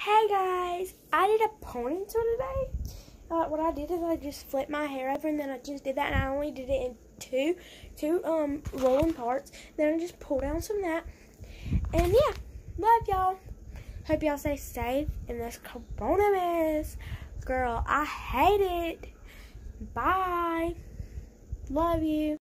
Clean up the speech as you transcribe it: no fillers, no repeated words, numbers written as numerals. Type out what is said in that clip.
Hey guys, I did a ponytail today. What I did is I just flipped my hair over and then I just did that, and I only did it in two rolling parts. Then I just pulled down some of that. And yeah, love y'all. Hope y'all stay safe in this corona mess. Girl, I hate it. Bye. Love you.